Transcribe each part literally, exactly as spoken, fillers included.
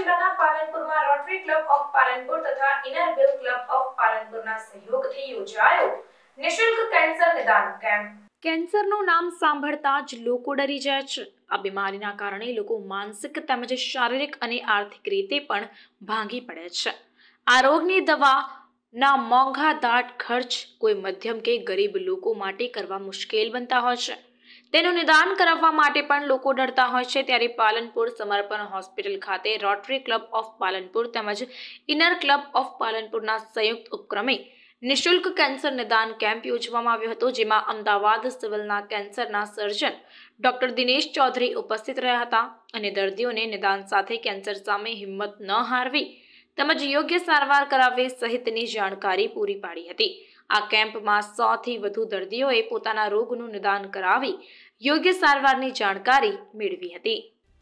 જિલ્લાના પાલનપુરમાં rotary club of Palanpur તથા ઇનર વ્હીલ ક્લબ ઓફ પાલનપુરના સહયોગથી યોજાયો નિઃશુલ્ક કેન્સર નિદાન કેમ્પ। કેન્સરનું નામ સાંભળતા જ લોકો ડરી જાય છે। આ બીમારીના કારણે લોકો માનસિક તેમજ શારીરિક અને આર્થિક રીતે પણ ભાંગી પડે છે। આ રોગની દવાના મોંઘા દાટ ખર્ચ કોઈ મધ્યમ કે ગરીબ લોકો માટે કરવા મુશ્કેલ બનતા હોય છે। તેનું નિદાન કરાવવા માટે પણ લોકો ડરતા હોય છે। ત્યારે પાલનપુર સમર્પણ હોસ્પિટલ ખાતે રોટરી ક્લબ ઓફ પાલનપુર તેમજ ઇનર ક્લબ ઓફ પાલનપુરના સંયુક્ત ઉપક્રમે નિઃશુલ્ક કેન્સર નિદાન કેમ્પ યોજવામાં આવ્યો હતો, જેમાં અમદાવાદ સિવિલના કેન્સરના સર્જન ડોક્ટર દિનેશ ચૌધરી ઉપસ્થિત રહ્યા હતા અને દર્દીઓને નિદાન સાથે કેન્સર સામે હિંમત ન હારવી તેમજ યોગ્ય સારવાર કરાવવી સહિતની જાણકારી પૂરી પાડી હતી। આ કેમ્પમાં સો થી વધુ દર્દીઓએ પોતાના રોગનું નિદાન કરાવી યોગ્ય સારવારની જાણકારી મેળવી હતી।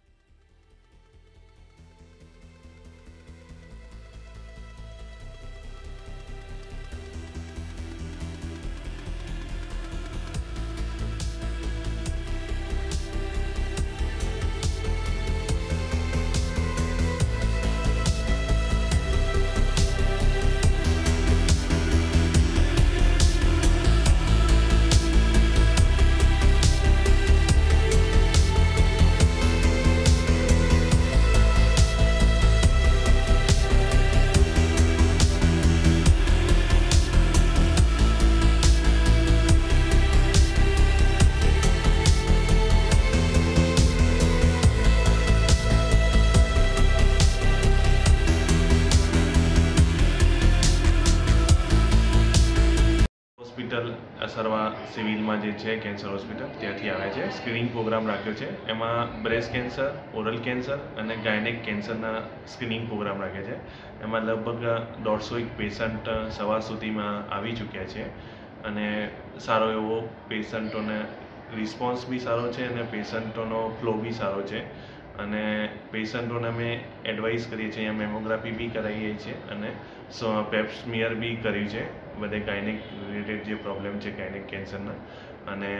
હોસ્પિટલ અસરવા સિવિલમાં જે છે કેન્સર હોસ્પિટલ ત્યાંથી આવે છે। સ્ક્રીનિંગ પ્રોગ્રામ રાખ્યો છે, એમાં બ્રેસ્ટ કેન્સર, ઓરલ કેન્સર અને ગાયનેક કેન્સરના સ્ક્રીનિંગ પ્રોગ્રામ રાખ્યા છે। એમાં લગભગ દોઢસો એક પેશન્ટ સવાર સુધીમાં આવી ચૂક્યા છે અને સારો એવો પેશન્ટોને રિસ્પોન્સ બી સારો છે અને પેશન્ટોનો ફ્લો બી સારો છે અને પેશન્ટોને અમે એડવાઇસ કરીએ છીએ, અહીંયા મેમોગ્રાફી બી કરાવીએ છીએ અને પેપ્સમિયર બી કર્યું છે બધે ગાયનેક રિલેટેડ જે પ્રોબ્લેમ છે ગાયનેક કેન્સરના। અને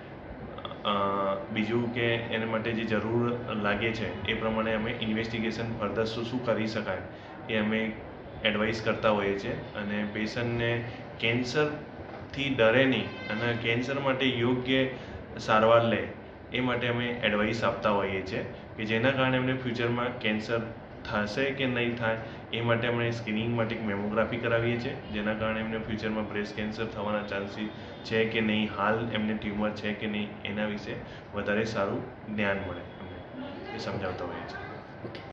બીજું કે એના માટે જે જરૂર લાગે છે એ પ્રમાણે અમે ઇન્વેસ્ટિગેશન ફર્ધર શું શું કરી શકાય એ અમે એડવાઇસ કરતા હોઈએ છીએ અને પેશન્ટને કેન્સરથી ડરે નહીં અને કેન્સર માટે યોગ્ય સારવાર લે એ માટે અમે એડવાઇસ આપતા હોઈએ છીએ કે જેના કારણે એમને ફ્યુચરમાં કેન્સર થશે કે નહીં થાય એ માટે અમે સ્ક્રીનિંગ માટે એક મેમોગ્રાફી કરાવીએ છીએ, જેના કારણે એમને ફ્યુચરમાં બ્રેસ્ટ કેન્સર થવાના ચાન્સીસ છે કે નહીં, હાલ એમને ટ્યુમર છે કે નહીં એના વિશે વધારે સારું જ્ઞાન મળે, અમને એ સમજાવતા હોઈએ છીએ।